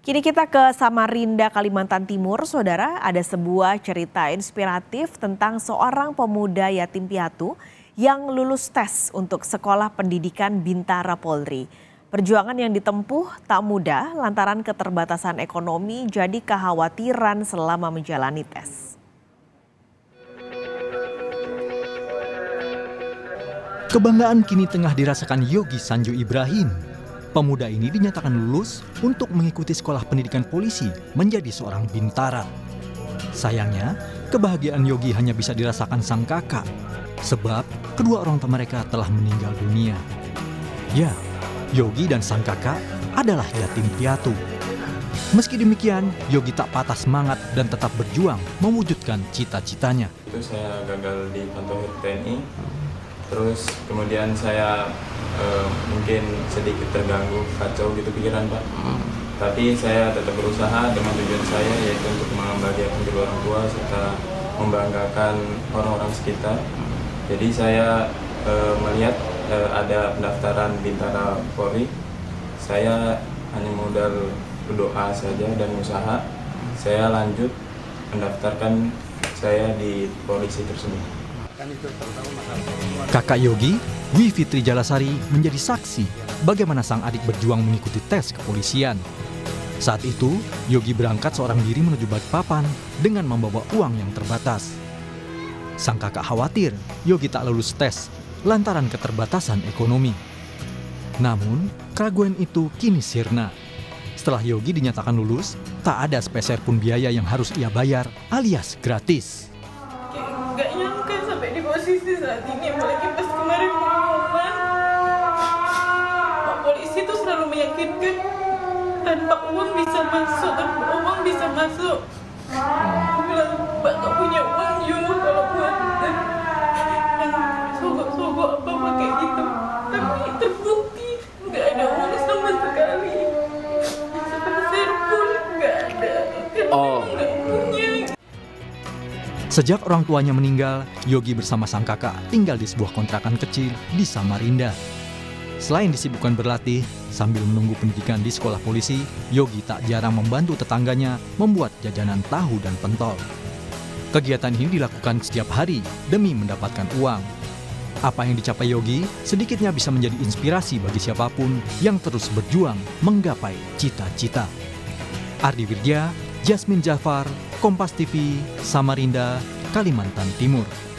Kini kita ke Samarinda, Kalimantan Timur. Saudara, ada sebuah cerita inspiratif tentang seorang pemuda yatim piatu yang lulus tes untuk Sekolah Pendidikan Bintara Polri. Perjuangan yang ditempuh tak mudah lantaran keterbatasan ekonomi jadi kekhawatiran selama menjalani tes. Kebanggaan kini tengah dirasakan Yogi Sanjo Ibrahim. Pemuda ini dinyatakan lulus untuk mengikuti sekolah pendidikan polisi menjadi seorang bintara. Sayangnya, kebahagiaan Yogi hanya bisa dirasakan sang kakak, sebab kedua orang tua mereka telah meninggal dunia. Ya, Yogi dan sang kakak adalah yatim piatu. Meski demikian, Yogi tak patah semangat dan tetap berjuang mewujudkan cita-citanya. Itu saya gagal di Pantohir TNI, terus kemudian saya mungkin sedikit terganggu, kacau gitu pikiran Pak. Tapi saya tetap berusaha dengan tujuan saya, yaitu untuk membahagiakan kedua orang tua serta membanggakan orang-orang sekitar. Jadi saya melihat ada pendaftaran Bintara Polri, saya hanya modal berdoa saja dan usaha, saya lanjut mendaftarkan saya di polisi tersebut. Kakak Yogi, Wi Fitri Jalasari, menjadi saksi bagaimana sang adik berjuang mengikuti tes kepolisian. Saat itu, Yogi berangkat seorang diri menuju Balikpapan dengan membawa uang yang terbatas. Sang kakak khawatir Yogi tak lulus tes lantaran keterbatasan ekonomi. Namun, keraguan itu kini sirna. Setelah Yogi dinyatakan lulus, tak ada sepeser pun biaya yang harus ia bayar alias gratis. Gak nyangka sampai di posisi saat ini, apalagi pas kemarin pengumuman. Pak polisi itu selalu meyakinkan tanpa uang bisa masuk, Aku bilang, Pak gak punya uang juga kalau buat sogok-sogok apa kayak gitu. Tapi terbukti gak ada uang sama sekali. Sepeser pun gak ada. Gak punya. Sejak orang tuanya meninggal, Yogi bersama sang kakak tinggal di sebuah kontrakan kecil di Samarinda. Selain disibukkan berlatih, sambil menunggu pendidikan di sekolah polisi, Yogi tak jarang membantu tetangganya membuat jajanan tahu dan pentol. Kegiatan ini dilakukan setiap hari demi mendapatkan uang. Apa yang dicapai Yogi sedikitnya bisa menjadi inspirasi bagi siapapun yang terus berjuang menggapai cita-cita. Ardi Wirdia, Jasmine Jafar, Kompas TV, Samarinda, Kalimantan Timur.